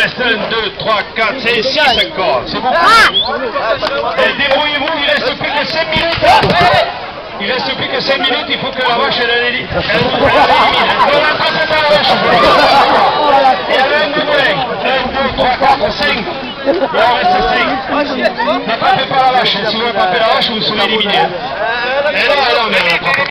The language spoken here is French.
reste 1, 2, 3, 4, 5, 6 encore. C'est beaucoup. Débrouillez-vous, il reste plus que 5 minutes. Il reste plus que 5 minutes, il faut que la vache elle élimine. Ne l'attrapez pas la vache. Il y en a un de moins. 1, 2, 3, 4, 5. Il en reste 5. N'attrapez pas la vache. Si vous attrapez la vache, vous serez éliminé. Et non, mais